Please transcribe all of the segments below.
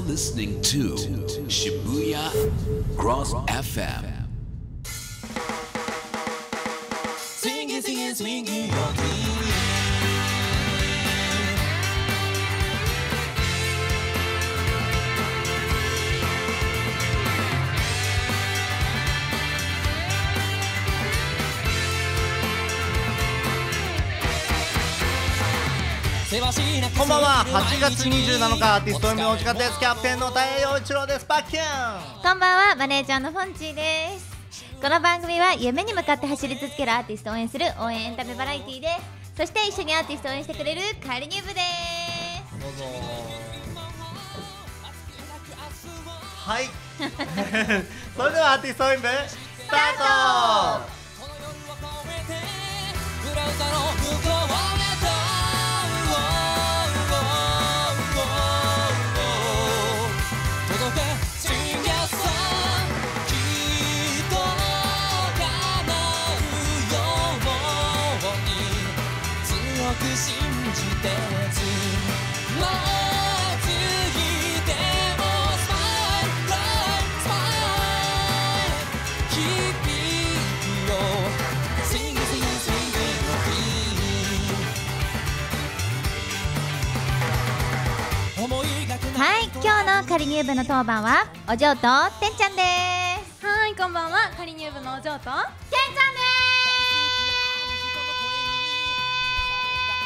listening to Shibuya Cross FM. Swinging, swinging, swinging your feet. こんばんは。8月27日アーティスト M のお時間です。キャプテンの大陽一郎です。バッキューン。 こんばんは、マネージャーのフォンチーです。この番組は夢に向かって走り続けるアーティストを応援する応援エンタメバラエティーです。そして一緒にアーティストを応援してくれるカリニューブです。 どうぞ。はいそれではアーティスト応援部スタート。 信じてつまずいてもスマイルライスマイル響くよ Sing Sing Singの日思いがけないはい、今日のカリニューブの当番はお嬢とてんちゃんです。 はい、こんばんは。カリニューブのお嬢とてんちゃんです。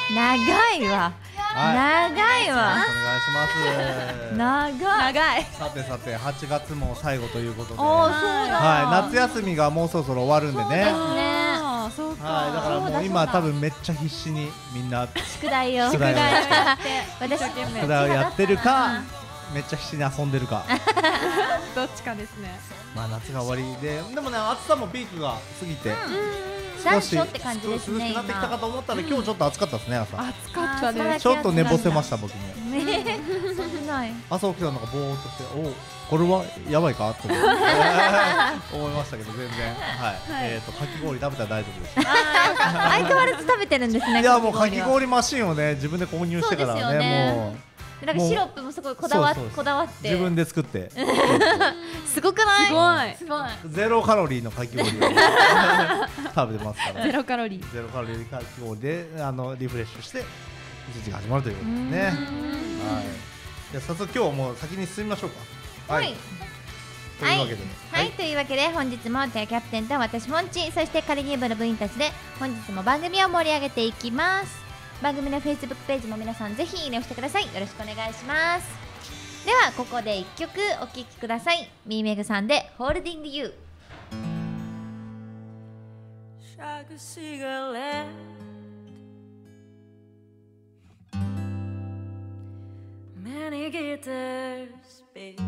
長いわ、 はい、 長いわ。 お願いします。 長い。 さてさて、8月も最後ということで、 おー、そうだ。 はい、夏休みがもうそろそろ終わるんでね。 そうか。 はい、だからもう今多分めっちゃ必死にみんな宿題を宿題を私宿題をやってるか、めっちゃ必死に遊んでるか。 どっちかですね。 まあ夏が終わりで、でもね、暑さもピークが過ぎて、 残暑って感じですね。 涼しくなってきたかと思ったら、今日ちょっと暑かったですね、朝。 暑かったです。 ちょっと寝ぼせました、僕も。 ない朝起きたらなんかぼーっとして、お、これはやばいかって思いましたけど、全然。はい。かき氷食べたら大丈夫です。 相変わらず食べてるんですね。 いや、もうかき氷マシンをね、自分で購入してからね、もう。 なんかシロップもすごいこだわって自分で作ってすごくない？ すごい。 ゼロカロリーのかき氷を食べてますから。 ゼロカロリー。 ゼロカロリーかき氷でリフレッシュして一日が始まるということですね。はい。じゃあ早速今日もう先に進みましょうか。はい。というわけで、 というわけで本日もキャプテンと私モンチ、そしてカリニューブの部員たちで本日も番組を盛り上げていきます。番組の Facebook ページも皆さんぜひいいねをしてください。よろしくお願いします。ではここで1曲お聴きください。ミーメグさんで Holding You。 Shag a cigarette Many guitars speak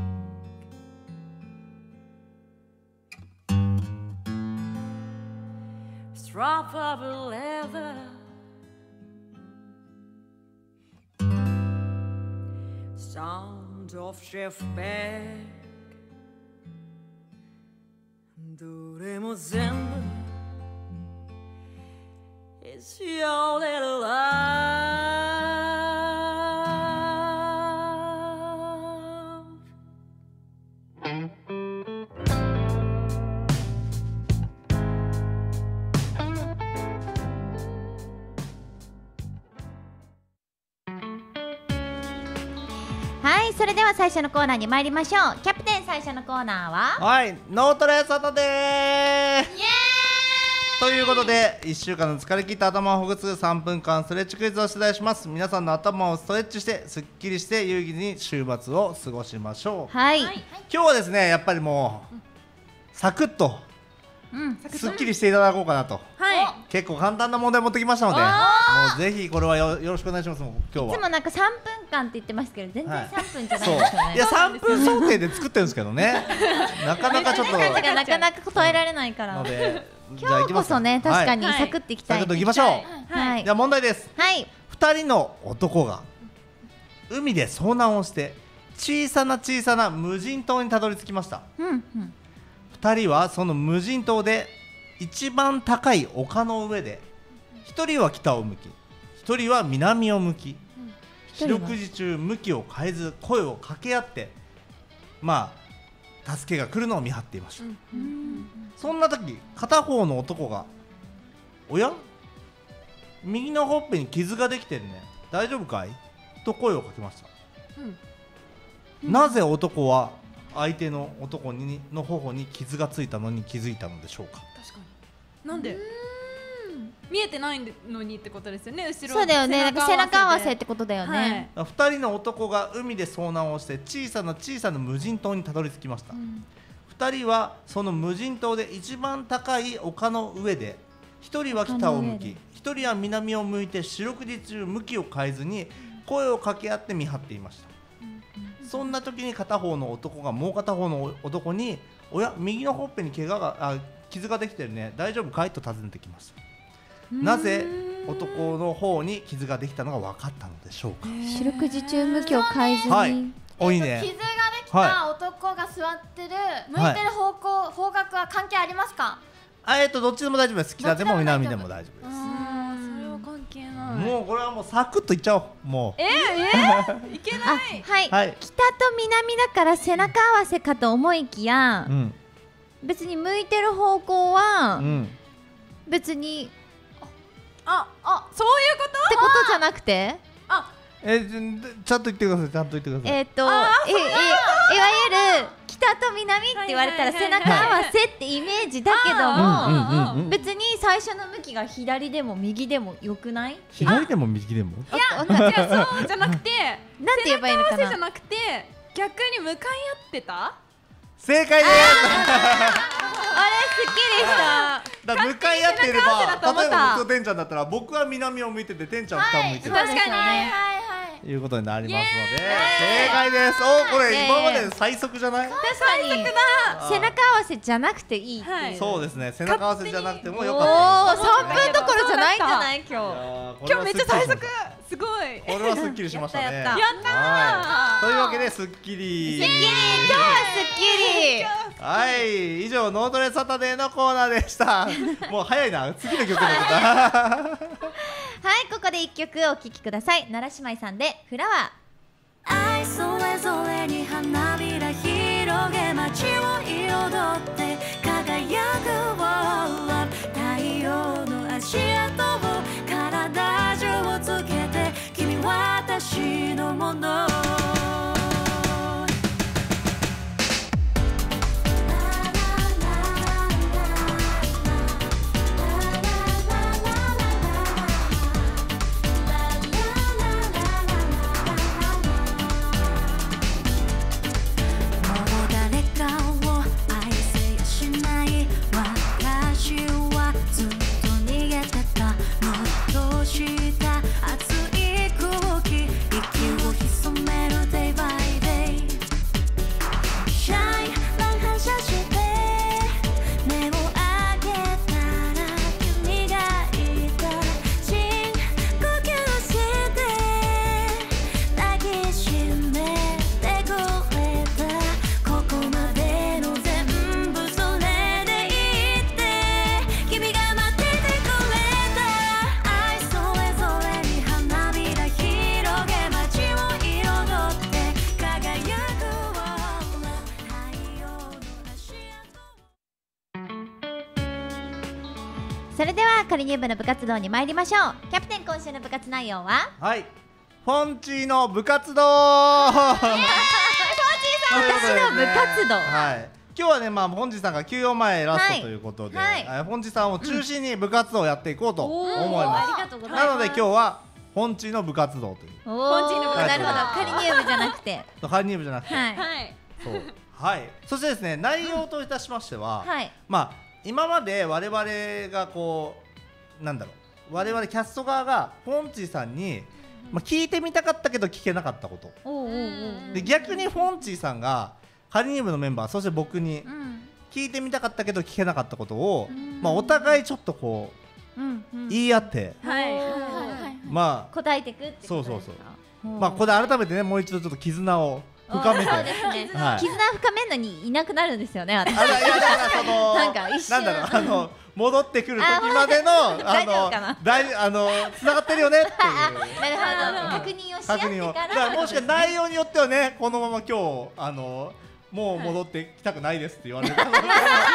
Strap of leather Sound of chef bag どれも全部 It's your little love はい、それでは最初のコーナーに参りましょう。キャプテン、最初のコーナーははい、脳トレサタデー。ということで1週間の疲れ切った頭をほぐす3分間ストレッチクイズを出題します。皆さんの頭をストレッチしてすっきりして有意義に週末を過ごしましょう。 はい、 今日はですね、やっぱりもうサクッとすっきりしていただこうかなと。結構簡単な問題持ってきましたので、もうぜひこれはよろしくお願いします。もう今日はいつもなんか3分間って言ってますけど全然3分じゃないそうですよね。 いや3分想定で作ってるんですけどねなかなかちょっと私たちがなかなか答えられないからので、 今日こそね、確かにサクっていきたい。 サクッといきましょう。 はい。 じゃあ問題です。 はい。 2人の男が海で遭難をして小さな小さな無人島にたどり着きました。2人はその無人島で一番高い丘の上で、1人は北を向き1人は南を向き、1 四六時中向きを変えず声を掛け合って助けが来るのを見張っていました。そんな時片方の男がおや右のほっぺに傷ができてるね大丈夫かいと声をかけました。なぜ男は相手の男の頬に傷がついたのに気づいたのでしょうか。 確かになんで見えてないのにってことですよね。後ろそうだよね、なんか背中合わせってことだよね。 2人の男が海で遭難をして小さな無人島にたどり着きました。2人はその無人島で一番高い丘の上で1人は北を向き1人は南を向いて四六時中向きを変えずに声を掛け合って見張っていました。そんな時に片方の男がもう片方の男におや右のほっぺに傷ができてるね大丈夫かいと尋ねてきました。なぜ男の方に傷ができたのが分かったのでしょうか。 四六時中向きを変えずに、 はい、おいいね。 傷ができた男が座ってる、向いてる方角は関係ありますか。 どっちでも大丈夫です。北でも南でも大丈夫です。 それは関係ない。 もうこれはもうサクッといっちゃおう。もういけない。 はい、北と南だから背中合わせかと思いきや、別に向いてる方向は別にそういうことってことじゃなくて、 ちゃんと言ってください。ちゃんと言ってください。 いわゆる北と南って言われたら背中合わせってイメージだけども、別に最初の向きが左でも右でもよくない？ 左でも右でも？ いやそうじゃなくてなんて言えばいいのかな。 背中合わせじゃなくて逆に向かい合ってた？ 正解です。 あれすっきりした。 だ向かい合っていれば、例えば僕とてんちゃんだったら僕は南を向いてててんちゃんは北を向いてる、 確かにいうことになりますので正解です。おこれ今まで最速じゃない？ 確かに背中合わせじゃなくていいっていう。 そうですね、背中合わせじゃなくてもよかった。 3分どころじゃないんじゃない？ 今日めっちゃ最速。すごい。 これはすっきりしましたね。 やったというわけですっきり。 今日はすっきり。 はい、以上ノートレサタデーのコーナーでした。もう早いな、次の曲だった。 はい、ここで1曲お聴きください。奈良姉妹さんでフラワー。愛それぞれに花びら広げ街を彩って輝く太陽の足跡を体中つけて君は私のもの。 それではカリニュー部の部活動に参りましょう。キャプテン今週の部活内容は、 はい、フォンチーの部活動。私の部活動、 はい、今日はね、フォンチーさんが休養前ラストということで、フォンチーさんを中心に部活動をやっていこうと思います。なので今日はフォンチーの部活動という。 フォンチーの部活動、なるほど、カリニュー部じゃなくて。 カリニュー部じゃなくて。 はい。 そう。はい。そしてですね、内容といたしましては、 はい、 今まで我々がこう我々キャスト側がフォンチーさんに、聞いてみたかったけど聞けなかったこと、で逆にフォンチーさんがカリニュー部のメンバー、そして僕に聞いてみたかったけど聞けなかったことを、お互いちょっとこう、言い合って、 答えていくってことですか。 そうここで改めてね、もう一度ちょっと絆を深めて、 そうですね、絆深めるのにいなくなるんですよね。なんか一瞬戻ってくる時までの大丈夫かな繋がってるよねっていうなるほど、確認をし合ってだかからもしか内容によってはね、このまま今日もう戻ってきたくないですって言われる可能性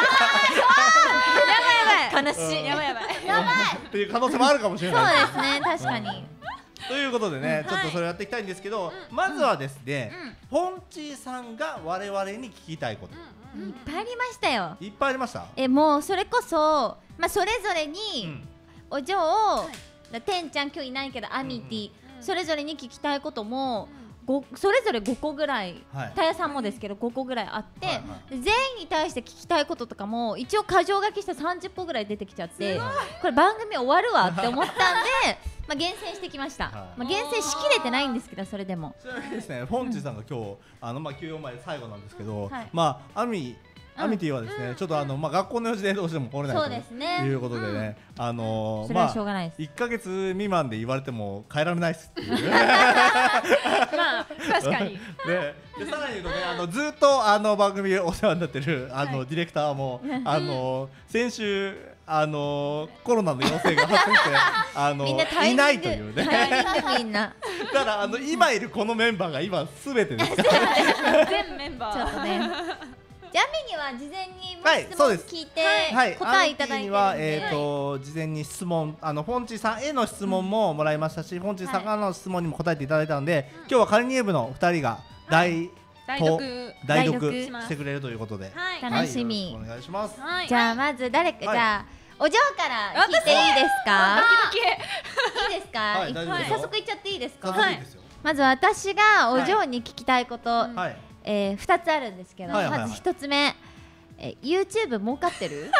悲しい、 やばいやばいっていう可能性もあるかもしれそうないですね、確かに。 ということでね、ちょっとそれやっていきたいんですけど、まずはですね、ポンチーさんが我々に聞きたいこと、 いっぱいありましたよ。 いっぱいありました。 もうそれこそ、まあそれぞれにお嬢、てんちゃん今日いないけどアミティ、それぞれに聞きたいこともそれぞれ5個ぐらい、たやさんもですけど5個ぐらいあって、全員に対して聞きたいこととかも一応箇条書きした30個ぐらい出てきちゃって、これ番組終わるわって思ったんでまあ厳選してきました。まあ厳選しきれてないんですけど、それでもちなみにですね、ポンチーさんが今日休養前最後なんですけど、まあアミティはですね、ちょっとまあ学校の用事でどうしても来れないということでね、 それはしょうがないです。 1ヶ月未満で言われても変えられないですっていうまあ確かにでさらに言うとね、ずっと番組でお世話になってるディレクターも先週コロナの陽性が発生していないというね。 みんなだから今いるこのメンバーが今すべてですから。 全メンバーちょっとね。ジャミには事前に質問聞いて答えいただいてるんで、 アミティには事前に質問、フォンチさんへの質問ももらいましたし、フォンチさんからの質問にも答えていただいたので、今日はカリニエ部の2人が代読してくれるということで、 楽しみ。 お願いします。 じゃあまず誰か、じゃあお嬢から聞いていいですか？いいですか？早速いっちゃっていいですか？まず私がお嬢に聞きたいこと、2つあるんですけど、まず1つ目、YouTube 儲かってる？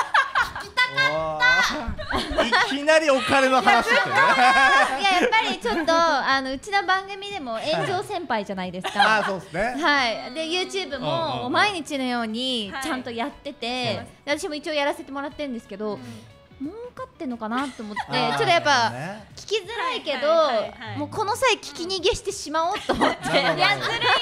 いきなりお金の話ってね。 いや、やっぱりちょっとうちの番組でも炎上先輩じゃないですか。 そうですね。 はい。で YouTube も毎日のようにちゃんとやってて、私も一応やらせてもらってるんですけど、儲かってんのかなと思って、ちょっとやっぱ聞きづらいけど、もうこの際聞き逃げしてしまおうと思って。いや、ずるいな。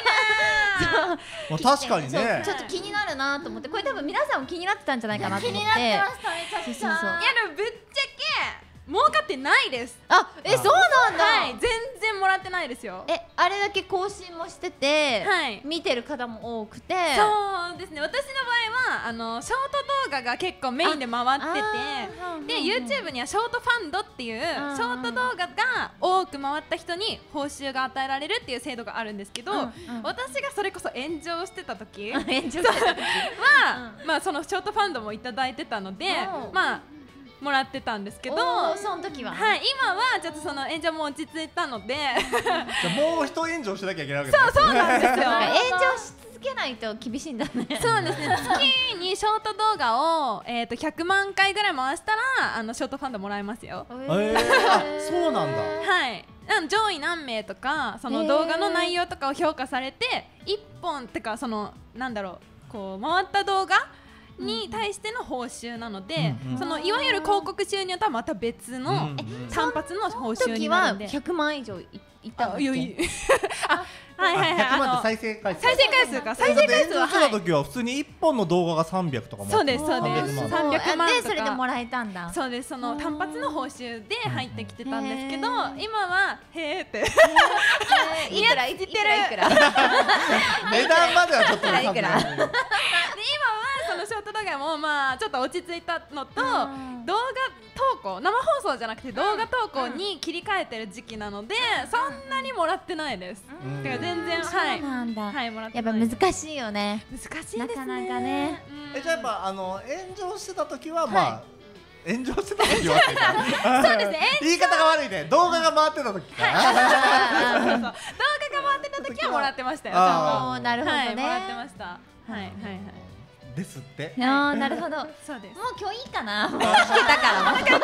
確かにね。 ちょっと気になるなと思って、これ多分皆さんも気になってたんじゃないかなと思って。 気になってました、めちゃくちゃ。 いやでもぶっちゃけ儲かってないです。 そうなんだ。 はい、全然もらってないですよ。 あれだけ更新もしてて、見てる方も多くて。 そうですね、私の場合はショート動画が結構メインで回ってて、で YouTube にはショートファンドっていうショート動画が多く回った人に報酬が与えられるっていう制度があるんですけど、私がそれこそ炎上してた時はまあそのショートファンドもいただいてたので、まあもらってたんですけど、 その時は、 はい、今はちょっとその炎上も落ち着いたのでもう一炎上しなきゃいけないわけですね。 そうなんですよ。 炎上し続けないと厳しいんだね。 そうですね、月にショート動画を100万回ぐらい回したらショートファンドもらえますよ。 そうなんだ。 はい、上位何名とかその動画の内容とかを評価されて1本ってか、そのなんだろう、こう回った動画に対しての報酬なので、そのいわゆる広告収入とはまた別の単発の報酬になるんで。 100万以上いったの？ はいはいはい、 100万って再生回数。 再生回数か、再生回数は炎上した時は普通に1本の動画が300とかも。 そうですそうです、300万とか。 でそれでもらえたんだ。 そうです、その単発の報酬で入ってきてたんですけど、今はへーっていくらいくら値段まではちょっといくらで、今はそのショート動画もまあちょっと落ち着いたのと、動画投稿、生放送じゃなくて動画投稿に切り替えてる時期なので、そんなにもらってないです。だから全然、はい、 なんだ。 はい、もらってやっない。 ぱ難しいよね。 難しいですね。 なかなかね。 じゃあやっぱ炎上してた時はまあ炎上してた時はそうですね、 言い方が悪いね。動画が回ってた時か。 動画が回ってた時はもらってましたよ。ちゃんと。 なるほどね。 もらってました。はいはいはい。 ですって。 なるほど。 そうです。 もう今日いいかな。もう聞けたから。一番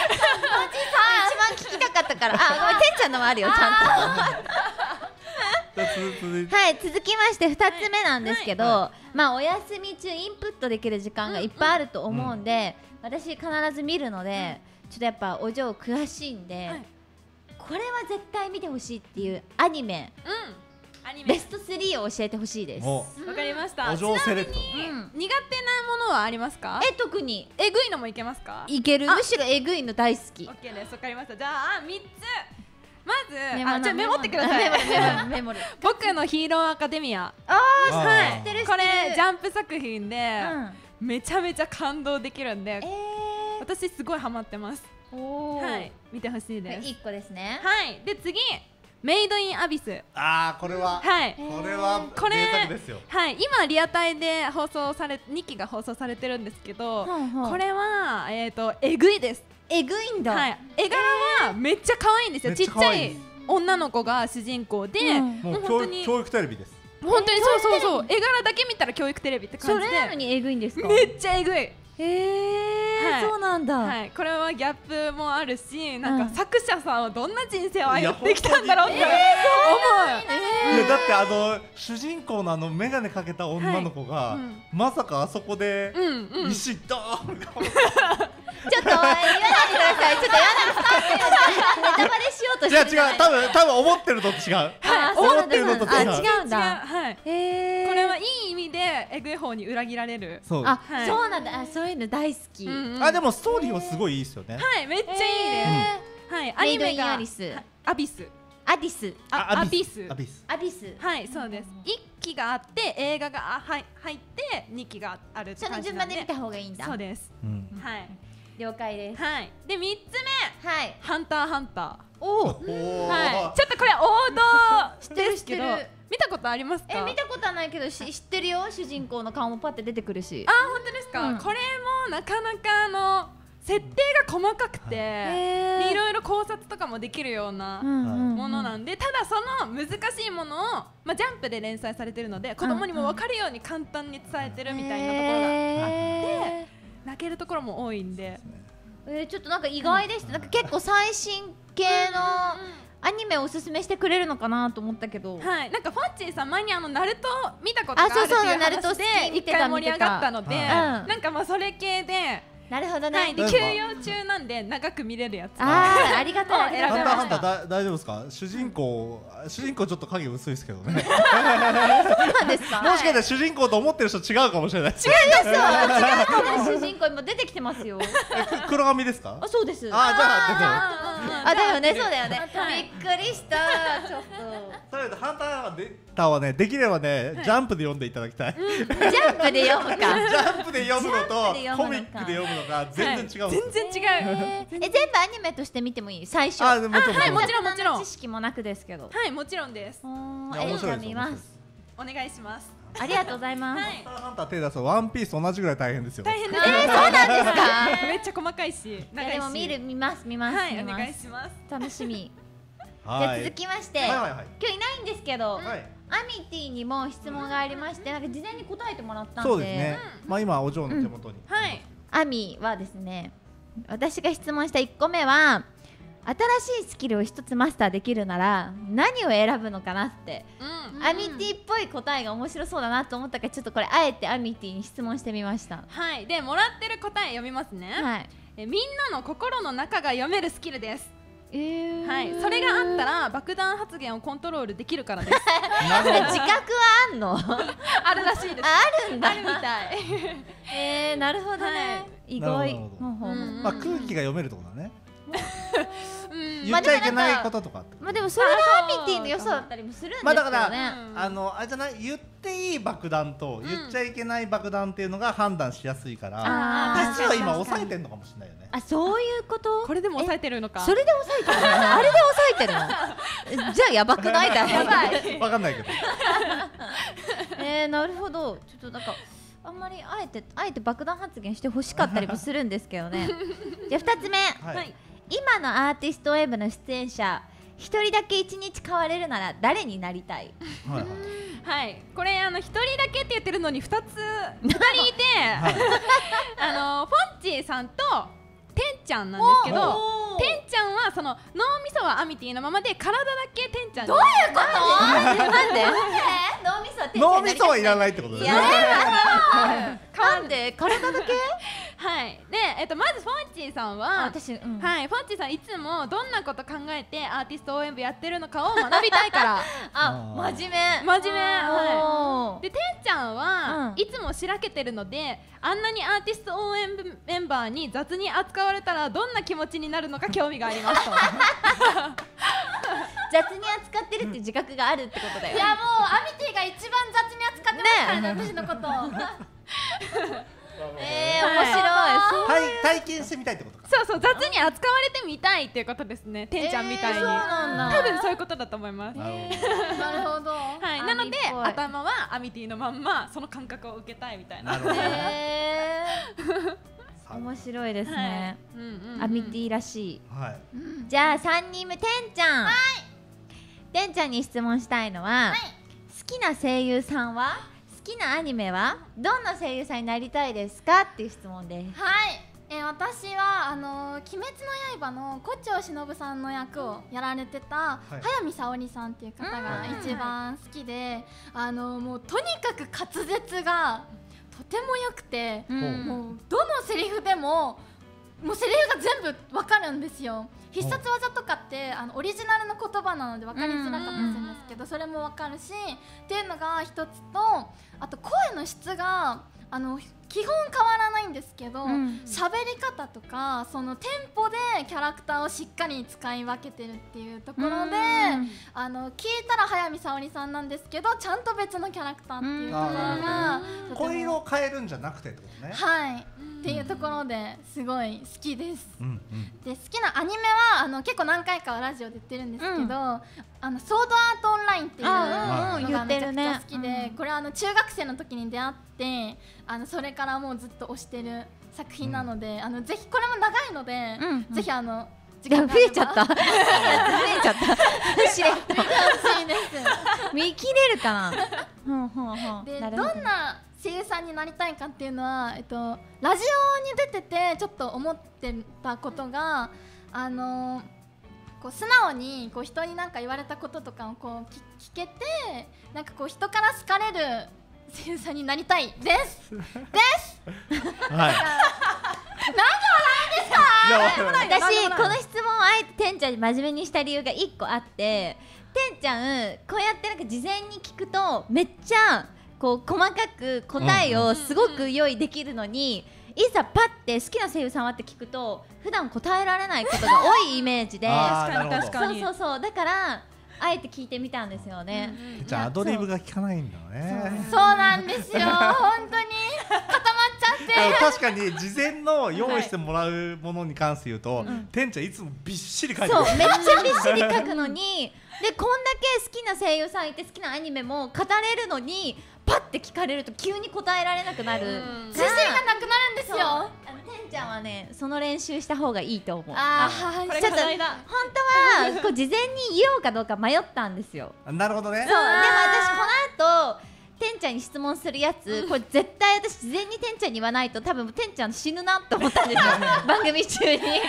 聞きたかったから。ごめん、てんちゃんのもあるよ、ちゃんと。はい、続きまして2つ目なんですけど、まあお休み中インプットできる時間がいっぱいあると思うんで、私必ず見るので、ちょっとやっぱお嬢詳しいんで、これは絶対見てほしいっていうアニメアニメベスト3を教えてほしいです。 おわかりました。 お嬢セレクト。 苦手なものはありますか？ 特にえぐいのもいけますか？ いける。むしろえぐいの大好き。 オッケーです。わかりました。じゃあ3つ。まずじゃあメモってくだメさい。 モるメモる。 僕のヒーローアカデミア。 はい知ってるこれジャンプ作品でうんめちゃめちゃ感動できるんで、 ー私すごいハマってます。 おーはい、見てほしいです。 1個ですね。 はい、で次メイドインアビス。 ああこれははい。 これはこれ贅沢ですよ。 はい、今リアタイで放送され2期が放送されてるんですけど、これはえぐいです。 えぐいんだ。 はい、絵柄はめっちゃ可愛いんですよ。 めっちゃちっちゃい可愛いです女の子が主人公で、 もう本当に教育テレビです。 本当にそう絵柄だけ見たら教育テレビってそ感じで、 れなのにえぐいんですか？ めっちゃえぐい。はいそうなんだ。 はい、これはギャップもあるし、なんうんか作者さんはどんな人生を歩んできたんだろうって思う。 いやだって主人公のメガネかけた女の子が、 はいうんまさかあそこでうん石ドーンちょっと言わないでください。ちょっと言わないでストップ。ネタバレしようとしてる。 違う多分思ってるのと違う。 あー思ってるのと違う。 そうなんだ違うん違う、 だ。 はい。これはいい意味でえぐい方に裏切られる。 そう。 あ、 はいそうなんだ。あ、そういうの大好き。 でもストーリーはすごいいいですよね。 はい、めっちゃいいです。はい、アニメメイドインアがリスアビス。 アディス。 アビス。 アビス。 アビス。 はい、そうです。1期があって映画が入って2期があるってその感じなんで。 順番で見た方がいいんだ。 そうです。 うん。 はい。 了解です。 はい。で3つ目、 はい。 ハンターハンタおお。 おーー。はい。ちょっとこれ王道知ってるですけど知ってる、 見たことありますか？ 見たことはないけど知ってるよ。主人公の顔もパッて出てくるし。 あ、本当ですか、 うんこれもなかなか設定が細かくて、でいろいろ考察とかもできるようなものなんで、ただその難しいものを、ジャンプで連載されてるので子供にも分かるように簡単に伝えてるみたいなところがあって、泣けるところも多いんで、 ちょっとなんか意外でした。なんか結構最新系のアニメをおすすめしてくれるのかなと思ったけど。 はい、なんかフォッチーさん前にナルト見たことがあるっていうそうナルト好き話で一見てた回盛り上がったので、 見てたなんかそれ系で、 なるほどはい、 ね。 で休養中なんで長く見れるやつ。 ああ、ありがたい。 選べましたハンターハンター大丈夫ですか？主人公ちょっと影薄いですけどね。 なんですか？ もしかしたら主人公と思ってる人違うかもしれない。 違うかも。主人公今出てきてますよ。 黒髪ですか？ あ、そうです。 じゃああ、だよね、そうだよね。びっくりした。ちょっと。 それでハンターはね、できればね、ジャンプで読んでいただきたい。 ジャンプで読むか。 ジャンプで読むのとジャンプで読むのかコミックで読むのが全然違う。 全然違う。 全部アニメとして見てもいい？最初。 あ、もちろんはい、もちろんもちろん。 知識もなくですけど。 はい、もちろんです。 いや面白いです見ます。 お願いします。 ありがとうございます。 はい。 ハンター手出すとワンピースと同じぐらい大変ですよ。 大変です。 そうなんですか？ めっちゃ細かいし、 い長いし。 やでも見ます。 はい、お願いします。 楽しみ。じゃあはい続きまして、 はい今はいはい日いないんですけど、 はい。 アミティにも質問がありまして、なんか事前に答えてもらったんで。 そうですね。今お嬢の手元に。 はい。 アミはですね、私が質問した1個目は、新しいスキルを1つマスターできるなら何を選ぶのかなって、アミティっぽい答えが面白そうだなと思ったから、ちょっとこれあえてアミティに質問してみました。 はい。で、もらってる答え読みますね。 はい。 みんなの心の中が読めるスキルです。 ははい。それがあったら爆弾発言をコントロールできるからです。 なるほど。 自覚はあんの？ あるらしいです。 あるんだ。 あるみたい。 なるほどね。 は意外。 なるほどほうほうほうまあ空気が読めるってことだね。 うん。 言っちゃいけないこととかってこと。 まあでもそれがアミティの良さだったりもするんですけどね。 まあだからあれじゃない、言っていい爆弾と言っちゃいけない爆弾っていうのが判断しやすいから、実は今抑えてんのかもしれないよね。 あ、そういうこと？ これでも抑えてるのか。 それで抑えてるの？あれで抑えてるの？じゃあやばくないだろ。やばい。 わかんないけど。 なるほど。ちょっとなんかあんまりあえて爆弾発言してほしかったりもするんですけどね。じゃあ2つ目。 はい。 今のアーティストウェブの出演者一人だけ一日変われるなら誰になりたい？ はいはい。 はい。これ一人だけって言ってるのに2人いて、フォンチーさんとてんちゃんなんですけど、てんちゃんはその脳みそはアミティのままで体だけてんちゃんに。 どういうこと？なんで？脳みそは脳みそはいらないってことだよね。 なんで体だけ？ はいでまずフォンチーさんは私、 はいフォンチーさんいつもどんなこと考えてアーティスト応援部やってるのかを学びたいから真面目はいでてんちゃんは、 うんいつもしらけてるのであんなにアーティスト応援部メンバーに雑に扱われたらどんな気持ちになるのか興味がありますと雑に扱ってるって自覚があるってことだよ。 いやもうアミティが一番雑に扱ってますからね、私のこと面白い。 体験してみたいってことか。 そうそう雑に扱われてみたいっていうことですねてんちゃんみたいに、 そうなんだ。 多分そういうことだと思います、 なるほなるほどはい、なのでアミっぽい頭はアミティのまんまその感覚を受けたいみたいなど。なるほど。 面白いですね。 うんうんうんアミティらしい。 はい。 じゃあ3人目てんちゃん。てんちゃんに質問したいのは、好きな声優さんは、好きなアニメはどんな声優さんになりたいですかっていう質問です。 はい、私は鬼滅の刃の胡蝶忍さんの役をやられてたい早見沙織さんっていう方が一番好きで、もうとにかく滑舌がとても良くて、もうどのセリフでももうセリフが全部わかるんですよ。必殺技とかってオリジナルの言葉なので分かりづらかったりするんですけど、それも分かるしっていうのが一つと、あと声の質が基本変わらないんですけど、喋り方とかそのテンポでキャラクターをしっかり使い分けてるっていうところで、聞いたら早見沙織さんなんですけどちゃんと別のキャラクターっていうところが声色を変えるんじゃなくてってことね。 はいっていうところですごい好きです。 うんで好きなアニメは結構何回かはラジオで言ってるんですけど、ソードアートオンラインっていうのがめちゃくちゃ好きで、これ中学生の時に出会ってそれからもうずっと推してる作品なので、ぜひこれも長いので、ぜひ時間が増えちゃった。増えちゃった。しれっと。 欲しいです見切れるかな。 でなるほどどんな声優さんになりたいかっていうのは、ラジオに出ててちょっと思ってたことがこう素直にこう人に何か言われたこととかをこう聞けて、なんかこう人から好かれる声優さんになりたいですはい。 なんで私この質問をあえててんちゃんに真面目にした理由が1個あって、てんちゃんこうやってなんか事前に聞くとめっちゃこう細かく答えをすごく用意できるのに、いざパッて好きな声優さんはって聞くと普段答えられないことが多いイメージであーなるほど確かにそうだからあえて聞いてみたんですよね。 じゃあアドリブが効かないんだね。 そうなんですよ本当に固まっちゃって確かに事前の用意してもらうものに関して言うと、てんちゃんいつもびっしり書いてる。 そうめっちゃびっしり書くのにでこんだけ好きな声優さんいて好きなアニメも語れるのにパッて聞かれると急に答えられなくなる。 自信がなくなるんですそうよ。 てんちゃんはねその練習した方がいいと思う。 これちょっと課題だ本当はこう事前に言おうかどうか迷ったんですよ。 なるほどね。 そうでも私この後てんちゃんに質問するやつ、これ絶対私事前にてんちゃんに言わないと多分てんちゃん死ぬなと思ったんですよ番組中に。だからちょ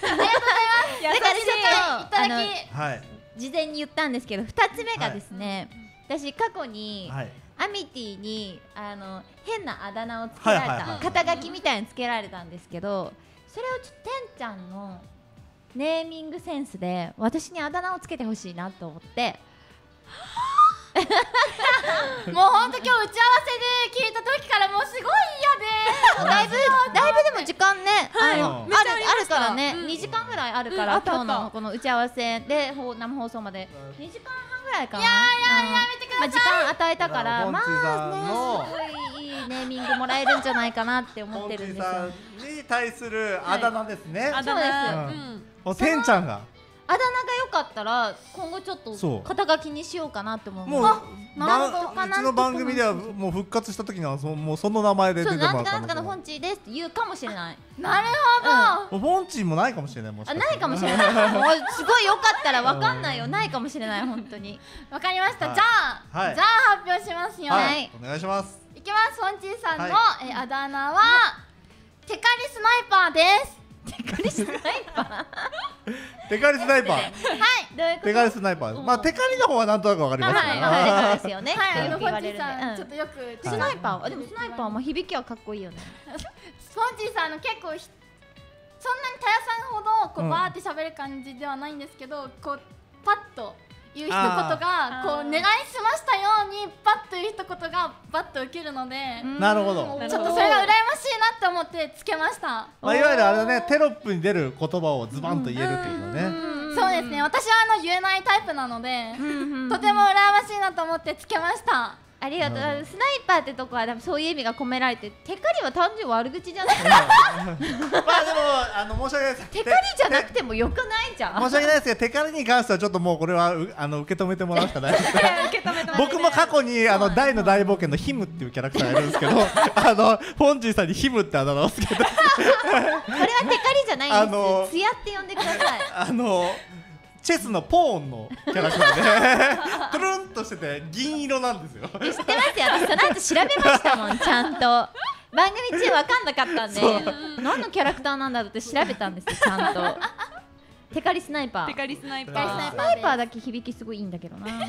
っとはい。 事前に言ったんですけど、2つ目がですね、私過去に、 はい。 アミティに変なあだ名をつけられた、肩書きみたいにつけられたんですけど、それをちょっとてんちゃんのネーミングセンスで私にあだ名をつけてほしいなと思ってもう本当今日打ち合わせで聞いた時からもうすごい嫌でだいぶでも時間ね、 はいあめっちゃありましたるからね、 うん 2時間ぐらいあるから、 あった今日あったのこの打ち合わせで生放送まで2時間半ぐらいかな。 やめてください、 時間与えたからポンチさんのすごいいいネーミングもらえるんじゃないかなって思ってるんですよ。 ポンチさんに対するあだ名ですね。 あだ名そうですうんもうてんちゃんがあだ名が良かったら今後ちょっとそう肩書きにしようかなって思う。 もうなるほどうちの番組ではもう復活した時にはもうその名前で出そうてもらったなんとかのフォンチーですって言うかもしれない。 なるほど、 もうフォンチーもないかもしれない。もしかしたらないかもしれない。もうすごい良かったらわかんないよ。ないかもしれない本当に。 わかりました、 はいじゃあ、 はいじゃあ発表しますよ、 はいお願いします。 いきます。フォンチーさんの、 はあだ名はテカリスナイパーですテカリスナイパテカリスナイパー。 はいーどういうこと？ テカリスナイパー。まあテカリの方はなんとなくわかりますはいまあそうですよね。 はい、 よくフォンチー言われるんで。 さん、ちょっとよくスナイパーはでもスナイパーも響きはかっこいいよね。 スポンジさん結構そんなにたやさんほどこうバーって喋る感じではないんですけど、こうパッと言う一言がこうお願いしましたようにパッと言う一言がバッと受けるので、 なるほど。 ちょっとそれが羨ましいなって思ってつけました。 まあいわゆるあれだね、テロップに出る言葉をズバンと言えるっていうのね。 そうですね、私は言えないタイプなので、とても羨ましいなと思ってつけました。 ありがとう。スナイパーってとこは多分そういう意味が込められて、テカリは単純悪口じゃない。 まあでも申し訳ないです。 テカリじゃなくてもよくないじゃん。 申し訳ないですけど、テカリに関してはちょっともうこれは受け止めてもらうしかないです。僕も過去に大の大冒険のヒムっていうキャラクターがいるんですけど、フォンジーさんにヒムってあだ名をつけて。これはテカリじゃないんです。ツヤって呼んでください。 チェスのポーンのキャラクターでトゥルンとしてて銀色なんですよ。 知ってますよ。私その後調べましたもん、ちゃんと。番組中分かんなかったんで、何のキャラクターなんだろうって調べたんですよ、ちゃんと。テカリスナイパー。 テカリスナイパー。スナイパーだけ響きすごいいいんだけどな。です。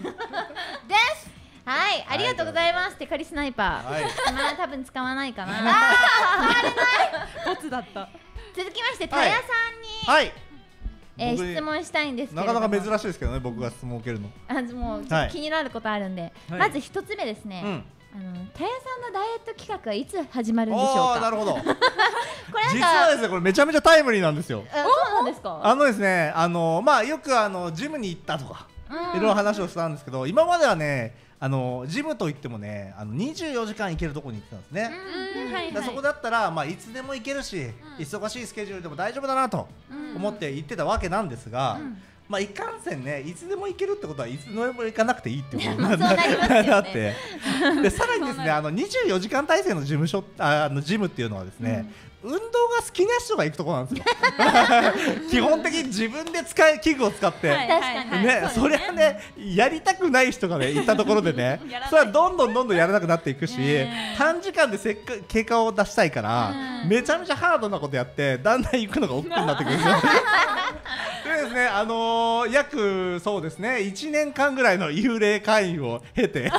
はい、ありがとうございます。テカリスナイパー。まあ多分使わないかな。使われない。 ボツだった。 続きまして、たやさんに。 はい。 質問したいんですけれども、 なかなか珍しいですけどね、僕が質問を受けるの。 もうちょっと気になることあるんで、まず一つ目ですね。たやさんのダイエット企画はいつ始まるんでしょうか。 なるほど。これ実はですね、これめちゃめちゃタイムリーなんですよ。 そうなんですか。 ですね、まあよくジムに行ったとかいろいろ話をしたんですけど、今まではね、ジムといってもね、24時間行けるところに行ってたんですね。そこだったらいつでも行けるし、忙しいスケジュールでも大丈夫だなと思って行ってたわけなんですが、いかんせんね、いつでも行けるってことはいつでも行かなくていいっていうことになって、でさらにですね、24時間体制のジムっていうのはですね、運動が好きな人が行くところなんですよ。基本的に自分で器具を使ってね、それはね、やりたくない人がね行ったところでね、それはどんどんやらなくなっていくし、短時間で結果を出したいからめちゃめちゃハードなことやって、だんだん行くのが億劫になってくるんですよ。でですね、約そうですね、1年間ぐらいの幽霊会員を経てジ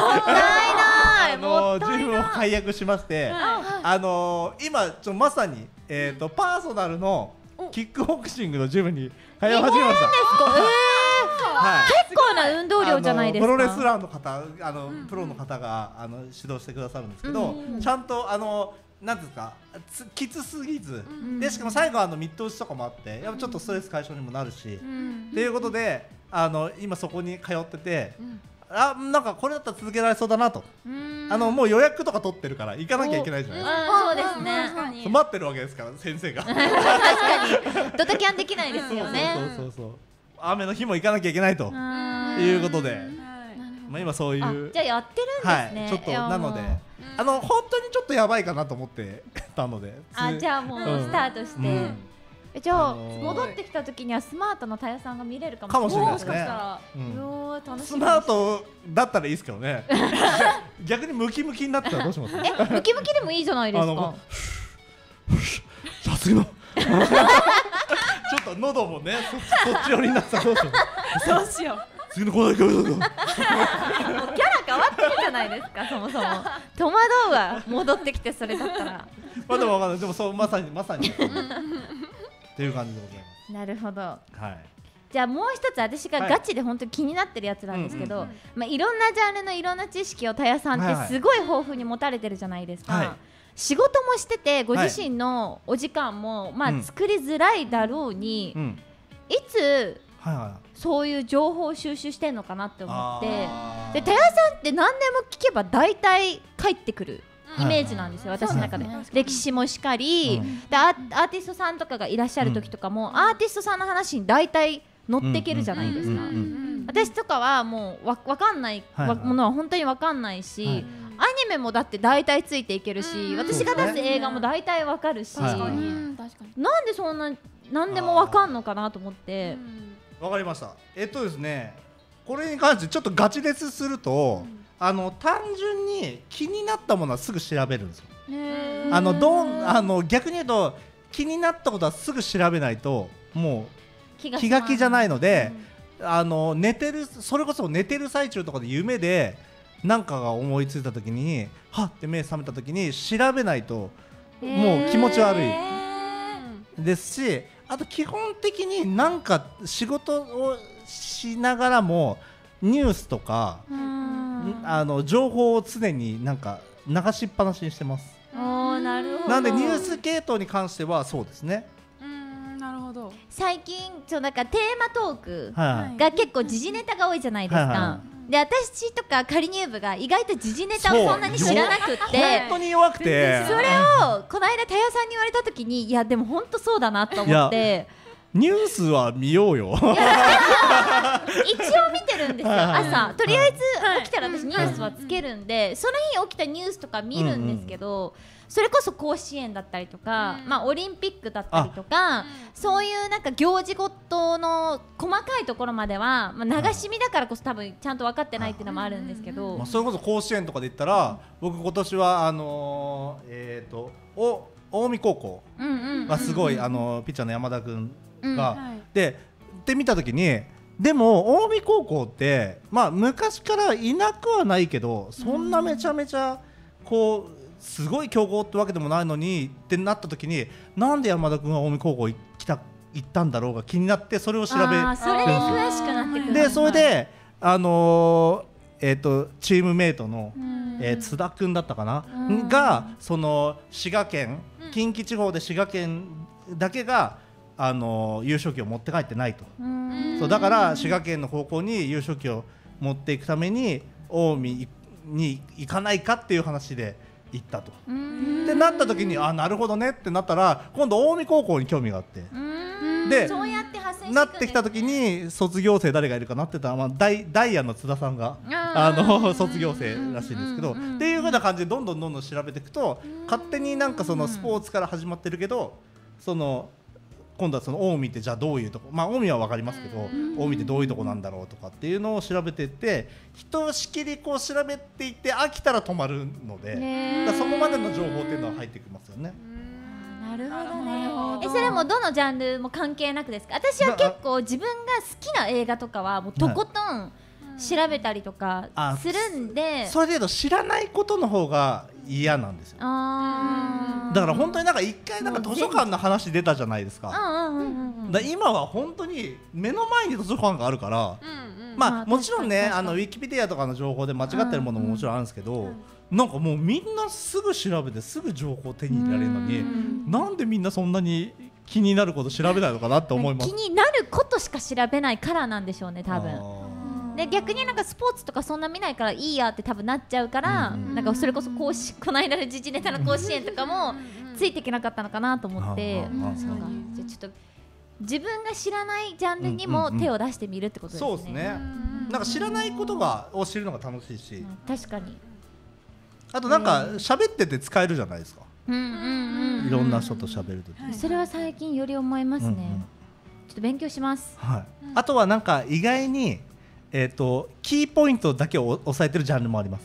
ムを解約しまして、今まさにパーソナルのキックボクシングのジムに通い始めました。結構な運動量じゃないですか。 プロレスラーの方、プロの方が指導してくださるんですけど、ちゃんとなんですか、きつすぎず、でしかも最後ミット打ちとかもあって、やっぱちょっとストレス解消にもなるし、っていうことで今そこに通ってて、なんかこれだったら続けられそうだなと。もう予約とか取ってるから行かなきゃいけないじゃないですか。 そうですね。 待ってるわけですから先生が。 確かにドタキャンできないですよね。 そう雨の日も行かなきゃいけないということで、今そういうじゃあやってるんですね。 ちょっとなので本当にちょっとやばいかなと思ってたので、 じゃあもうスタートして、じゃあ戻ってきた時にはスマートのたやさんが見れるかもしれないですね。 スマートだったらいいですけどね。逆にムキムキになったらどうします？ ムキムキでもいいじゃないですか。 さすがのちょっと喉もね、そっち寄りになったらどうしよう。 どうしよう。 次のコーナー行くぞ。 キャラ変わってるじゃないですか、そもそも。戸惑うわ、戻ってきてそれだったら。 でもわかんない。でもそうまさにっていう感じでございます。 なるほど。 はい。 じゃあもう一つ私がガチで本当に気になってるやつなんですけど、いろんなジャンルのいろんな知識をたやさんってすごい豊富に持たれてるじゃないですか。仕事もしててご自身のお時間も作りづらいだろうに、いつそういう情報を収集してんのかなって思って、でたやさんって何でも聞けば大体返ってくるイメージなんですよ、私の中で。歴史もしかり、でアーティストさんとかがいらっしゃる時とかも、アーティストさんの話に大体乗ってけるじゃないですか。私とかはもう分かんないものは本当に分かんないし、アニメもだって大体ついていけるし、私が出す映画も大体分かるし、なんでそんな何でも分かんのかなと思って。 わかりました。ですね、これに関してちょっとガチレスすると、単純に気になったものはすぐ調べるんですよ。逆に言うと気になったことはすぐ調べないともう気が気じゃないので、寝てる、それこそ寝てる最中とかで夢で何かが思いついた時にはって目覚めた時に調べないともう気持ち悪いですし、あと基本的になんか仕事をしながらもニュースとか情報を常になんか流しっぱなしにしてます。 なるほど。 なんでニュース系統に関してはそうですね。 なるほど。 最近なんかテーマトークはいが結構時事ネタが多いじゃないですはいはか。で私とか仮入部が意外と時事ネタをそんなに知らなくって本当に弱くて、 それをこの間太陽さんに言われた時にいやでも本当そうだなと思ってニュースは見ようよ。 一応見てるんですよ。朝とりあえず起きたら私ニュースはつけるんで、その日起きたニュースとか見るんですけど、それこそ甲子園だったりとか、まあオリンピックだったりとか、そういうなんか行事ごとの細かいところまでは、まあ、流し見だからこそ多分ちゃんと分かってないっていうのもあるんですけど、 まあそれこそ甲子園とかで言ったら、僕今年は近江高校がすごいピッチャーの山田君が、で見た時に、でも近江高校ってまあ昔からいなくはないけど、そんなめちゃめちゃこうすごい強豪ってわけでもないのにってなった時に、なんで山田君が近江高校行ったんだろうが気になって、それを調べるんですよ。 それで詳しくなってくる。 でそれでチームメイトの津田君だったかな、がその滋賀県、近畿地方で滋賀県だけが優勝旗を持って帰ってないと。そうだから滋賀県の方向に優勝旗を持っていくために近江に行かないかっていう話で行ったと。ってなった時に、なるほどねってなったら、今度近江高校に興味があって、でそうやって派生していくんですね。 なってきた時に卒業生誰がいるかなって言ったら、まあ、ダイヤの津田さんが卒業生らしいんですけど、っていう風な感じでどんどん調べていくと、勝手になんかそのスポーツから始まってるけど、その今度はその近江ってじゃあどういうとこ、まあ近江は分かりますけど、近江ってどういうとこなんだろうとかっていうのを調べていって、ひとしきりこう調べていって飽きたら止まるので、だからそこまでの情報っていうのは入ってきますよね。 なるほどね。それはもうどのジャンルも関係なくですか？私は結構自分が好きな映画とかはもうとことん調べたりとかするんで、 それでいうと知らないことの方が嫌なんですよ。だから本当になんか一回なんか図書館の話出たじゃないですか。だから今は本当に目の前に図書館があるから、まあもちろんね、ウィキペディアとかの情報で間違ってるものももちろんあるんですけど、なんかもうみんなすぐ調べてすぐ情報を手に入れられるのに、なんでみんなそんなに気になること調べないのかなって思います。 気になることしか調べないからなんでしょうね、多分。で逆になんかスポーツとかそんな見ないからいいやって多分なっちゃうから、なんかそれこそこの間の時事ネタの甲子園とかもついていけなかったのかなと思って、じゃあちょっと自分が知らないジャンルにも手を出してみるってことですね。 そうですね。なんか知らないことを知るのが楽しいし、 確かに。 あとなんか喋ってて使えるじゃないですか。いろんな人と喋るとき。 それは最近より思いますね。ちょっと勉強します。 はい。あとはなんか意外にキーポイントだけを押さえてるジャンルもあります。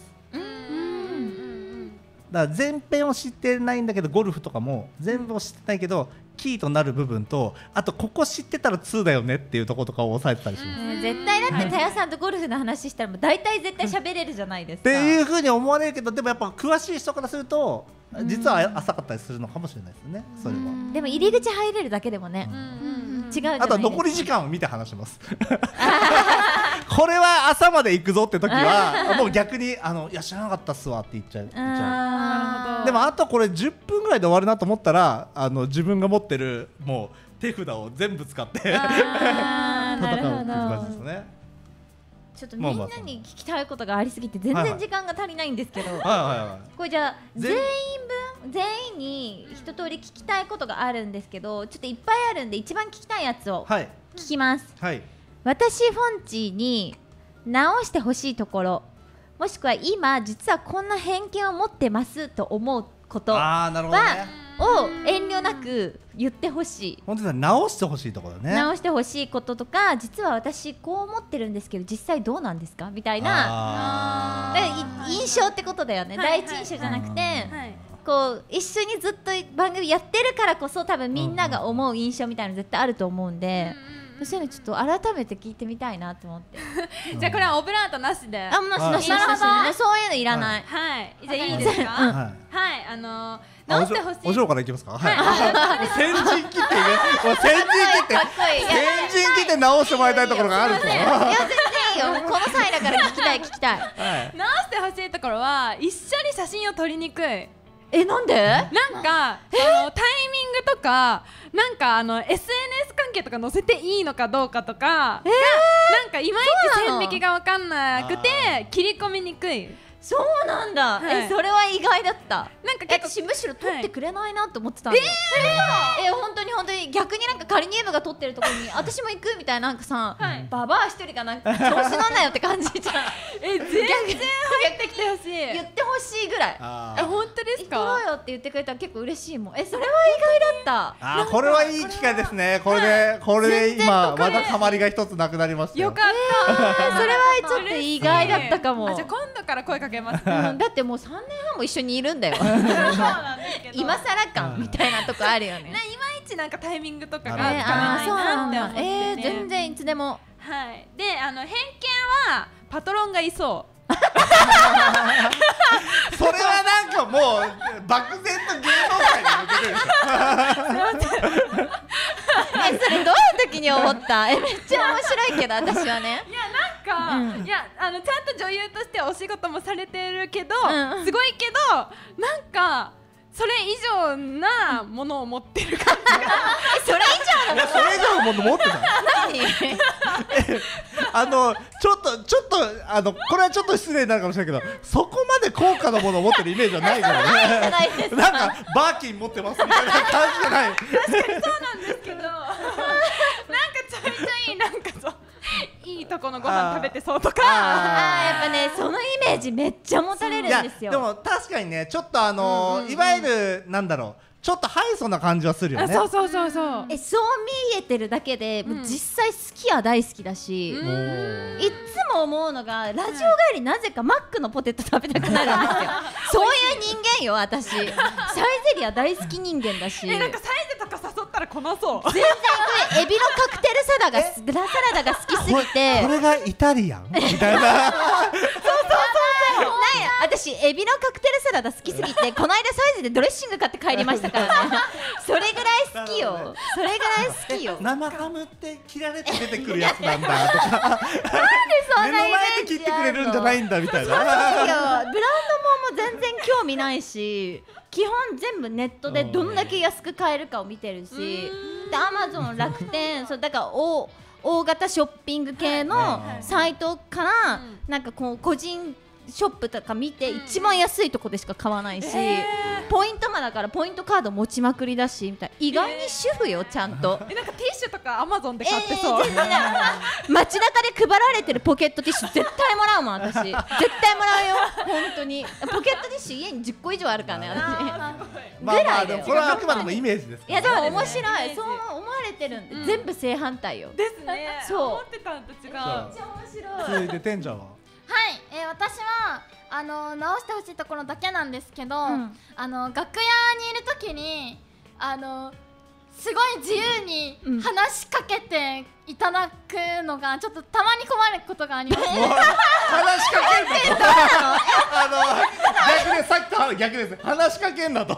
だから全編を知ってないんだけど、ゴルフとかも全部を知ってないけどキーとなる部分と、あとここ知ってたら2だよねっていうところとかを押さえてたりします。 絶対だって田谷さんとゴルフの話したらもう大体絶対喋れるじゃないですか。 っていう風に思われるけど、でもやっぱ詳しい人からすると実は浅かったりするのかもしれないですね。それは。 でも入り口入れるだけでもね、違うじゃないですか。 あとは残り時間を見て話します。これは朝まで行くぞって時はもう逆にいや知らなかったっすわって言っちゃう。でもあとこれ10分ぐらいで終わるなと思ったら、自分が持ってるもう手札を全部使って戦うっていう感じですね。 ちょっとみんなに聞きたいことがありすぎて全然時間が足りないんですけど、これじゃあ全員に一通り聞きたいことがあるんですけど、ちょっといっぱいあるんで一番聞きたいやつを聞きます。私フォンチに直してほしいところ、もしくは今実はこんな偏見を持ってますと思うことはを遠慮なく言ってほしい。 本当に直してほしいところね。 直してほしいこととか、実は私こう思ってるんですけど実際どうなんですかみたいな印象ってことだよね。第一印象じゃなくて、こう一緒にずっと番組やってるからこそ多分みんなが思う印象みたいなの絶対あると思うんで、そういうのちょっと改めて聞いてみたいなと思って。 じゃあこれはオブラートなしで。 なしそういうのいらない。 はい。じゃあいいですか。はい。 直してほしい。 お嬢からいきますか。はい。先陣切ってね。もう先陣切ってかっこいい。 先陣切って直してもらいたいところがあるんですよ。 いや全然いいよ。この際だから聞きたい聞きたい。 直してほしいところは一緒に写真を撮りにくい。 なんで？ なんかタイミングとかなんかSNS 関係とか載せていいのかどうかとか、なんかいまいち線引きが分かんなくて切り込みにくい。 そうなんだ。それは意外だった。 なんか私むしろ撮ってくれないなと思ってたんだよ。本当に逆になんかカリニウムが撮ってるところに私も行くみたいな、なんかさ、ババア一人がなんか調子乗んなよって感じじゃん。 全然入ってきてほしい。 言ってほしいぐらい。 本当ですか？ 撮ろうよって言ってくれたら結構嬉しいもん。それは意外だった。 これはいい機会ですね。これで今またたまりが一つなくなりましたよ。 よかった。 それはちょっと意外だったかも。 じゃあ今度から声かけます。 だってもう3年半も一緒にいるんだよ。今更感みたいなとこあるよね。 いまいちなんかタイミングとかがつかめないなって思ってて。 全然いつでも。 はい。で偏見はパトロンがいそう。 それはなんかもう漠然と芸能界に向けてるでしょ。 それどういう時に思った？めっちゃ面白いけど私はね。 いやなんか、いやちゃんと女優としてお仕事もされてるけど、すごいけどなんかそれ以上なものを持ってる感じが。 それ以上のそれ以上のもの持ってた。ちょっとこれはちょっと失礼になるかもしれないけど、そこまで高価なものを持ってるイメージはないからね。なんかバーキン持ってますみたいな感じじゃない。 確かにそうなんですけど、なんかちょいちょいなんかそういいとこのご飯食べてそうとか。 やっぱねそのイメージめっちゃ持たれるんですよ。 でも確かにねちょっといわゆるなんだろう、ちょっとハイソな感じはするよね。 そうそう見えてるだけで実際好きは大好きだし、いつも思うのがラジオ帰りなぜかマックのポテト食べたくなるんですよ。そういう人間よ私。サイゼリア大好き人間だし。 なんかサイゼとか誘ったらこなそう。 全然エビのカクテルサラダが好きすぎて。 これがイタリアンみたいな。 私エビのカクテルサラダ好きすぎてこの間サイズでドレッシング買って帰りましたからね。それぐらい好きよ。それぐらい好きよ。 生ハムって切られて出てくるやつなんだとか。 なんでそんなイメージ目の前で切ってくれるんじゃないんだみたいな。 ブランドもんも全然興味ないし、基本全部ネットでどんだけ安く買えるかを見てるし、でアマゾン、楽天、だから大型ショッピング系のサイトからなんかこう個人ショップとか見て一番安いとこでしか買わないし、ポイントマだからポイントカード持ちまくりだしみたいな。意外に主婦よちゃんと。 なんかティッシュとかアマゾンで買ってそう。 街中で配られてるポケットティッシュ絶対もらうもん私。絶対もらうよ本当に。ポケットティッシュ家に10個以上あるからね私。 まあでもこれはあくまでもイメージです。 いやでも面白い。そう思われてるんで全部正反対よ。 ですね。 そう思ってたんと違う。めっちゃ面白い。 続いて店長は。 はい、私は直してほしいところだけなんですけど、楽屋にいるときにすごい自由に話しかけていただくのがちょっとたまに困ることがあります。 話しかけんなと。逆でさっきと逆です。話しかけんなと。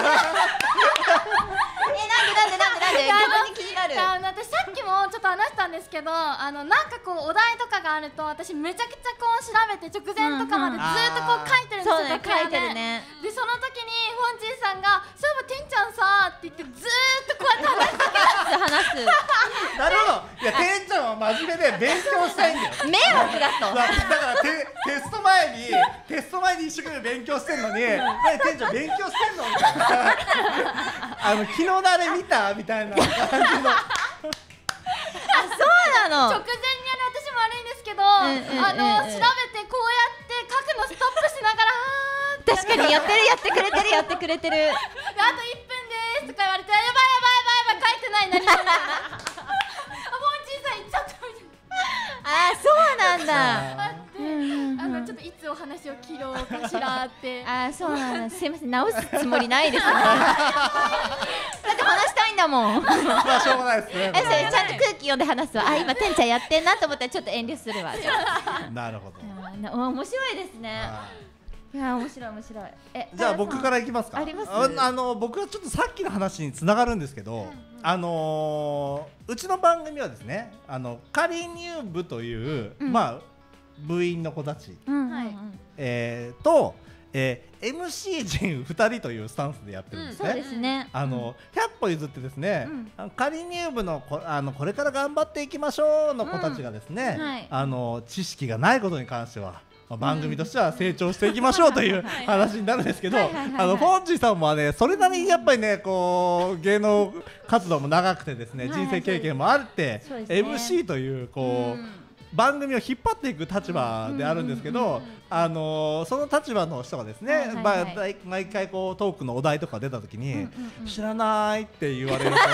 なんで逆に気になる。 私さっきもちょっと話したんですけど、なんかこうお題とかがあると私めちゃくちゃこう調べて直前とかまでずっとこう書いてるんですよ。 そうね、書いてるね。 でその時にフォンジーさんが「そういえばてんちゃんさ」って言ってずーっとこうやって話す。 なるほど。いや店長は真面目で勉強したいんだよ。 迷惑だと。 だからテスト前に一生懸命勉強してんのに、店長勉強してんのみたいな。昨日のあれ見たみたいな感じの。 そうなの。 直前に私も悪いんですけど、調べてこうやって書くのストップしながら確かにやってくれてるやってくれてる。 あと1分ですとか言われてやばい書いてない何も。フォンジーさん言っちゃったみたいな。 そうなんだ。 ちょっといつお話を切ろうかしらって。 そうなんだ。すいません、直すつもりないですね。だって話したいんだもん。 まあしょうがないですね。 それちゃんと空気読んで話すわ。今てんちゃんやってんなと思ったらちょっと遠慮するわ。 なるほど。 面白いですね。 いや面白い面白い。 じゃあ僕からいきますか。 あります。 僕はちょっとさっきの話につながるんですけど、うちの番組はですね、仮入部という、まあ部員の子たち、と、MC 陣2人というスタンスでやってるんですね。 そうですね。 100歩譲ってですね、仮入部のこれから頑張っていきましょうの子たちがですね、知識がないことに関しては番組としては成長していきましょうという話になるんですけど、フォンチーさんもね、それなりにやっぱりね、こう芸能活動も長くてですね、人生経験もあって、MC というこう番組を引っ張っていく立場であるんですけど、その立場の人がですね、毎回こうトークのお題とか出た時に知らないって言われると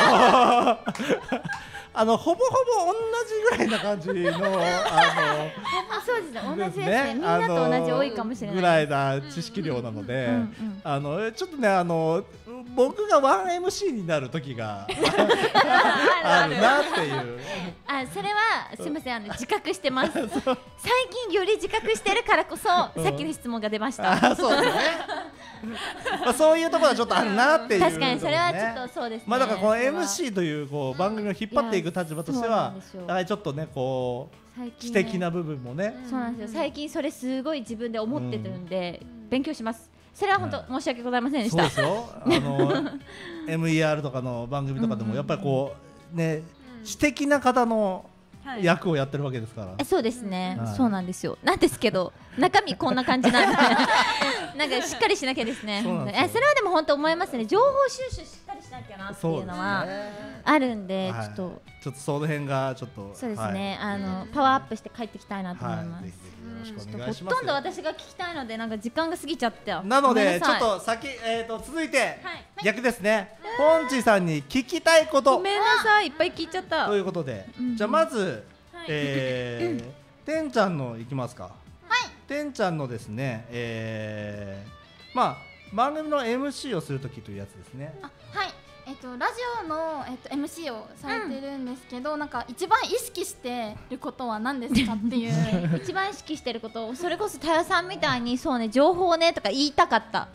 ほぼほぼ同じぐらいな感じのそうですね、同じですね。みんなと同じ多いかもしれないぐらいな知識量なので、ちょっとね僕がワン MC になる時があるなっていう。 それはすみません、自覚してます。最近より自覚してるからこそさっきの質問が出ました。 そうですね。そういうところはちょっとあるなっていう。 確かにそれはちょっとそうですね。 まあだからこの MC というこう番組を引っ張っていく立場としては、やはりちょっとねこう知的な部分もね。 そうなんですよ。最近それすごい自分で思ってるんで勉強します。それは本当申し訳ございませんでした。 そうですよ。MER とかの番組とかでもやっぱりこうね、知的な方の役をやってるわけですから。 そうですね。そうなんですよ。なんですけど中身こんな感じなんでなんかしっかりしなきゃですね。それはでも本当思いますね。情報収集しっかりしなきゃなっていうのはあるんで、ちょっとその辺がちょっとそうですね。パワーアップして帰ってきたいなと思います。ほとんど私が聞きたいのでなんか時間が過ぎちゃってなのでちょっと続いて逆ですね、ポンチさんに聞きたいこと、 ごめんなさい、いっぱい聞いちゃったということで、じゃあまずてんちゃんのいきますか。てんちゃんのですね、まあ番組の MC をするときというやつですね。 はい、ラジオの、MC をされてるんですけど、なんか一番意識してることは何ですかっていう一番意識してること、それこそたやさんみたいにそうね、情報ねとか言いたかった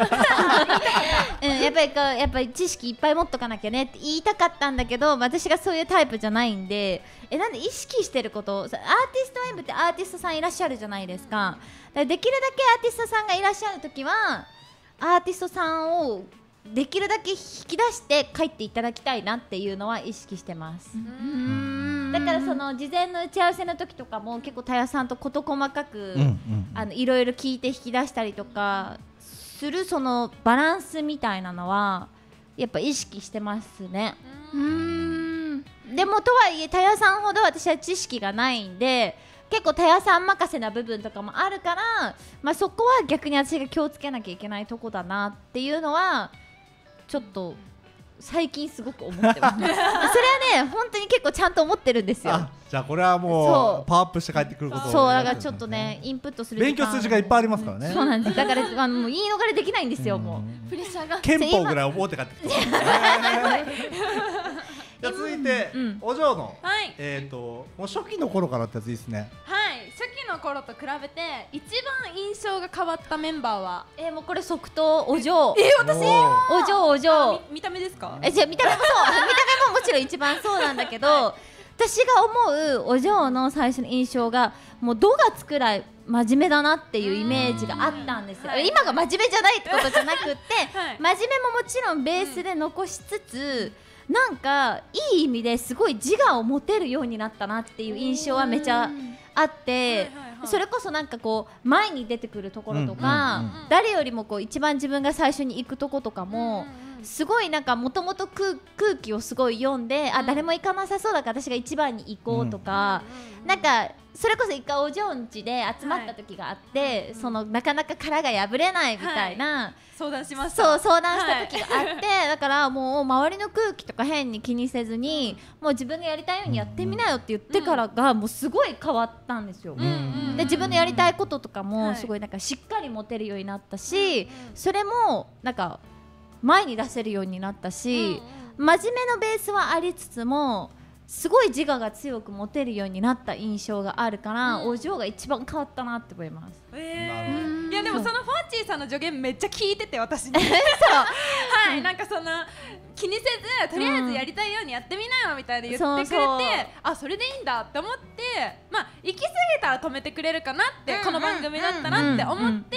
やっぱり知識いっぱい持っとかなきゃねって言いたかったんだけど、私がそういうタイプじゃないんで、なんで意識してること、アーティスト M ってアーティストさんいらっしゃるじゃないですか。だからできるだけアーティストさんがいらっしゃるときはアーティストさんをできるだけ引き出して帰っていただきたいなっていうのは意識してます。だからその事前の打ち合わせの時とかも結構たやさんと事細かくいろいろ聞いて引き出したりとかする、そのバランスみたいなのはやっぱ意識してますね。でもとはいえたやさんほど私は知識がないんで、結構たやさん任せな部分とかもあるから、まあ、そこは逆に私が気をつけなきゃいけないとこだなっていうのはちょっと最近すごく思ってますそれはね本当に結構ちゃんと思ってるんですよ。 じゃあこれはもうパワーアップして帰ってくることを、 そうだからちょっとねインプットする勉強する時間いっぱいありますからね。 そうなんです。だからもう言い逃れできないんですよ。もうプレッシャーが憲法ぐらい覚えて帰ってきたじゃあ続いてお嬢のもう初期の頃からってやついいですね。 はい、初期の頃と比べて一番印象が変わったメンバーはもうこれ即答お嬢。 私お嬢見た目ですか？ じゃあ見た目もそう見た目ももちろん一番そうなんだけど、私が思うお嬢の最初の印象がもう度がつくらい真面目だなっていうイメージがあったんですよ。今が真面目じゃないってことじゃなくって真面目ももちろんベースで残しつつ、なんかいい意味ですごい自我を持てるようになったなっていう印象はめちゃあって、それこそなんかこう前に出てくるところとか、誰よりもこう一番自分が最初に行くとことかもすごいなんかもともと空気をすごい読んで、誰も行かなさそうだから私が一番に行こうとか、なんかそれこそ一回お嬢んちで集まった時があって、そのなかなか殻が破れないみたいな、 相談しました。 そう相談した時があって、だからもう周りの空気とか変に気にせずに、もう自分がやりたいようにやってみなよって言ってからがもうすごい変わったんですよ。で自分のやりたいこととかもすごいなんかしっかり持てるようになったし、それもなんか前に出せるようになったし、真面目のベースはありつつもすごい自我が強く持てるようになった印象があるから、お嬢が一番変わったなって思います。 いやでももそのフォンチーさんの助言めっちゃ聞いてて私にはいなんかその気にせずとりあえずやりたいようにやってみなよみたいな言ってくれて、あそれでいいんだって思って、まあ行き過ぎたら止めてくれるかなって、この番組だったらって思って、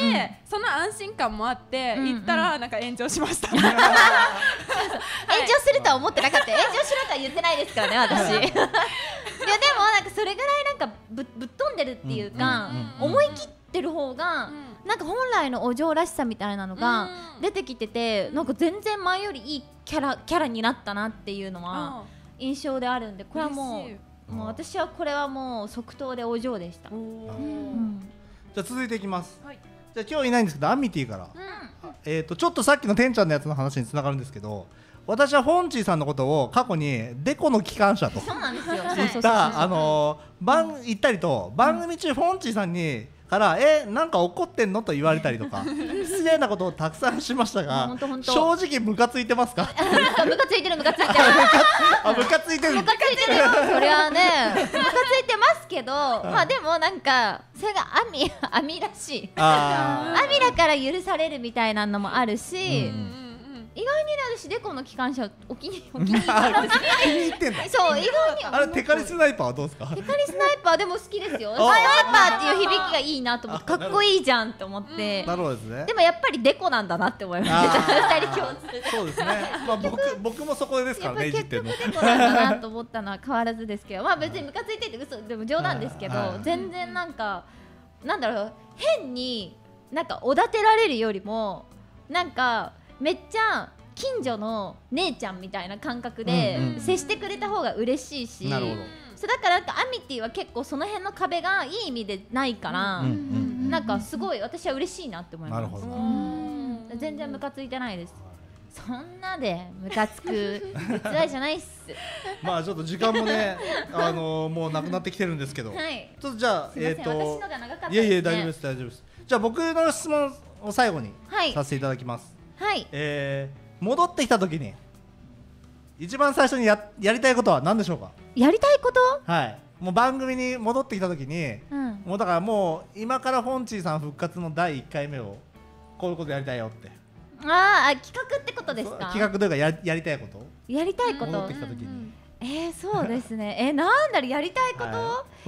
その安心感もあって行ったらなんか炎上しました。炎上するとは思ってなかった。炎上しろとは言ってないですからね私。いやでもなんかそれぐらいなんかぶっ飛んでるっていうか、思い切ってる方がなんか本来のお嬢らしさみたいなのが出てきてて、なんか全然前よりいいキャラになったなっていうのは印象であるんで、これはもう私はこれはもう即答でお嬢でした。 じゃあ続いていきます。じゃあ今日いないんですけどアミティから、ちょっとさっきのてんちゃんのやつの話につながるんですけど、私はフォンチーさんのことを過去にデコの機関車と言った言ったりと、番組中フォンチーさんにからなんか怒ってんのと言われたりとか失礼なことをたくさんしましたが、正直ムカついてますか？ ムカついてるムカついてるムカついてるムカついてるよそれはねムカついてますけど、まあでもなんかそれがアミらしいアミだから許されるみたいなのもあるし、意外に私デコの機関車お気に入ってんだ。そう意外にあれテカリスナイパーはどうですか？テカリスナイパーでも好きですよ。スナイパーっていう響きがいいなと思って、かっこいいじゃんと思って。 なるほどですね。 でもやっぱりデコなんだなって思いました。二人共通で。 そうですね。まあ僕もそこですからね。 結局デコなんだなと思ったのは変わらずですけど、まあ別にムカついてて嘘でも冗談ですけど、全然なんかなんだろう、変になんかおだてられるよりもなんかめっちゃ近所の姉ちゃんみたいな感覚で接してくれた方が嬉しいし、 なるほど。 そうだからなんかアミティは結構その辺の壁がいい意味でないから、なんかすごい私は嬉しいなって思います。なるほど。全然ムカついてないです。そんなでムカつく器じゃないっす。 まあちょっと時間もねもうなくなってきてるんですけど、 はい、 ちょっとじゃあ私のが長かったですね。 いや大丈夫です大丈夫です。じゃあ僕の質問を最後にさせていただきます。 はい。 戻ってきた時に一番最初にやりたいことは何でしょうか？ やりたいこと？ はい。もう番組に戻ってきた時に、もうだからもう今からフォンチーさん復活の第1回目をこういうことやりたいよって。 企画ってことですか？ 企画というかやりたいこと？ やりたいこと？ 戻ってきた時に。 そうですね。なんだろうやりたいこと？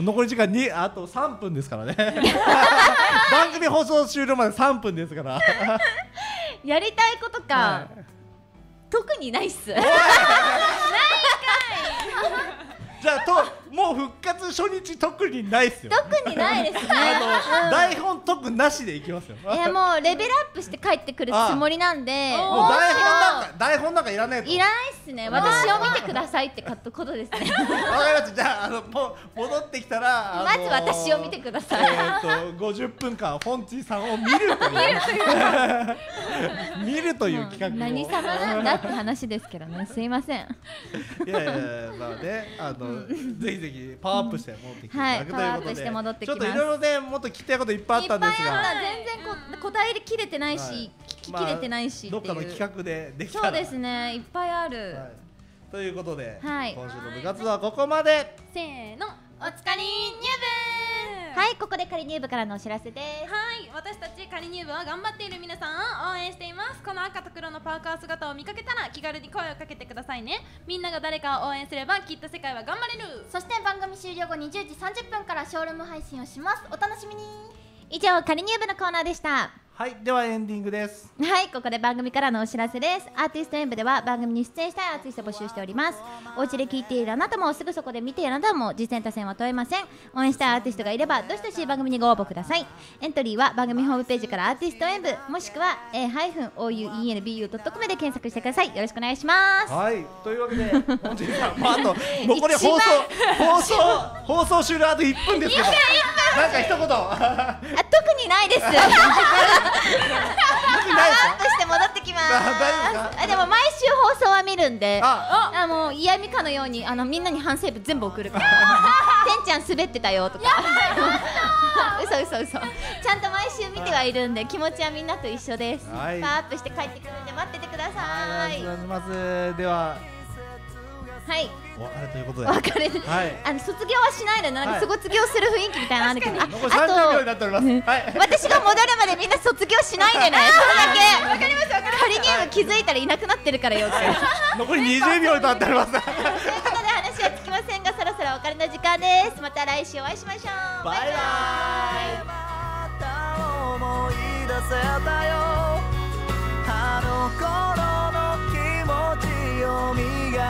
残り時間にあと3分ですからね。番組放送終了まで3分ですから。 やりたいことか。特にないっす。ないんかい。 じゃあもう復活初日特にないっすよ。 特にないですね。 台本特なしでいきますよ。 もうレベルアップして帰ってくるつもりなんで、 もう台本なんかいらないと。 いらないっすね。私を見てくださいってことですね。 わかりました。じゃあ戻ってきたらまず私を見てください。 50分間フォンチーさんを見るという企画を。 何様なんだって話ですけどね。すいません。 いやまあねぜひぜひパワーアップして戻ってきていただくということで、ちょっといろいろねもっと聞きたいこといっぱいあったんですが、 全然答えきれてないし聞ききれてないし、 どっかの企画でできたら。 そうですね、いっぱいある。 ということで今週の部活はここまで。 せーの、 おつかり入部。 はい、ここで仮入部からのお知らせです。 はい、私たち仮入部は頑張っている皆さんを応援しています。この赤と黒のパーカー姿を見かけたら気軽に声をかけてくださいね。みんなが誰かを応援すればきっと世界は頑張れる。 そして番組終了後20時30分からショールーム配信をします。お楽しみに。 以上、仮入部のコーナーでした。 はい、ではエンディングです。 はい、ここで番組からのお知らせです。アーティスト演舞では番組に出演したいアーティストを募集しております。お家で聴いているあなたもすぐそこで見ているあなたも実践多戦は問いません。応援したいアーティストがいればどしどし番組にご応募ください。エントリーは番組ホームページからアーティスト演舞もしくは a-ouenbu.com で検索してください。よろしくお願いします。 はい、というわけで本日はあと残り放送終了あと1分ですけど、なんか一言特にないです。アップして戻ってきます。でも毎週放送は見るんで、もう嫌味かのようにみんなに反省文全部送るから。てんちゃん滑ってたよとか。嘘。ちゃんと毎週見てはいるんで気持ちはみんなと一緒です。パワーアップして帰ってくるんで待っててください。 お願いします。でははいお別れということで。 お別れはい。 卒業はしないのなんか卒業する雰囲気みたいなのあるけど残り30秒になっております。はい。 私が戻るまでみんな卒業しないでねそれだけわかりますカリニウム気づいたらいなくなってるからよって残り20秒になっております。 ということで話はつきませんがそろそろお別れの時間です。また来週お会いしましょう。 バイバイ。 また思い出せたよあの頃の気持ちを磨